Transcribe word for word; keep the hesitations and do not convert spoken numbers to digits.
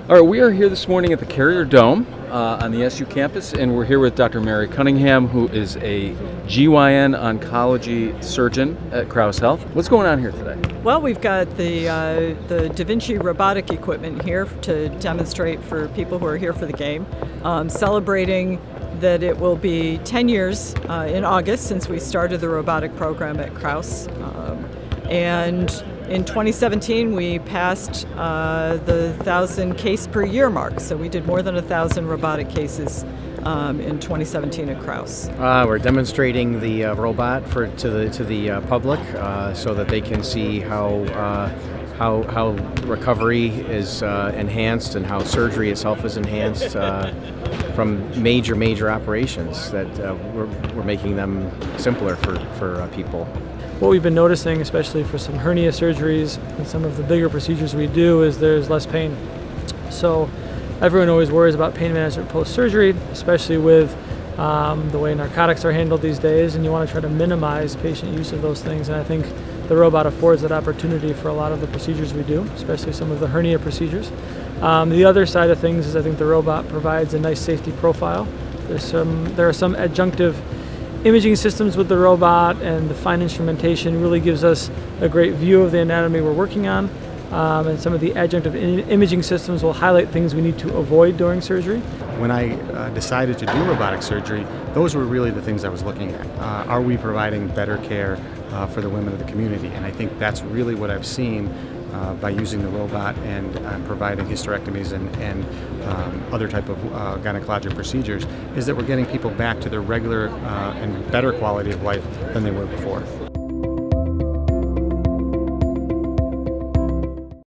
All right, we are here this morning at the Carrier Dome uh, on the S U campus, and we're here with Doctor Mary Cunningham, who is a G Y N oncology surgeon at Crouse Health. What's going on here today? Well, we've got the uh, the Da Vinci robotic equipment here to demonstrate for people who are here for the game, um, celebrating that it will be ten years uh, in August since we started the robotic program at Crouse. Um, and in twenty seventeen, we passed uh, the thousand case per year mark. So we did more than a thousand robotic cases um, in twenty seventeen at Crouse. Uh, we're demonstrating the uh, robot for to the to the uh, public uh, so that they can see how uh, how how recovery is uh, enhanced and how surgery itself is enhanced uh, from major major operations. That uh, we're we're making them simpler for for uh, people. What we've been noticing, especially for some hernia surgeries and some of the bigger procedures we do, is there's less pain. So everyone always worries about pain management post-surgery, especially with um, the way narcotics are handled these days, and you want to try to minimize patient use of those things. And I think the robot affords that opportunity for a lot of the procedures we do, especially some of the hernia procedures. Um, the other side of things is I think the robot provides a nice safety profile. There's some, there are some adjunctive imaging systems with the robot, and the fine instrumentation really gives us a great view of the anatomy we're working on. Um, and some of the adjunctive imaging systems will highlight things we need to avoid during surgery. When I uh, decided to do robotic surgery, those were really the things I was looking at. Uh, are we providing better care uh, for the women of the community? And I think that's really what I've seen uh, by using the robot and uh, providing hysterectomies and, and um, other type of uh, gynecologic procedures, is that we're getting people back to their regular uh, and better quality of life than they were before.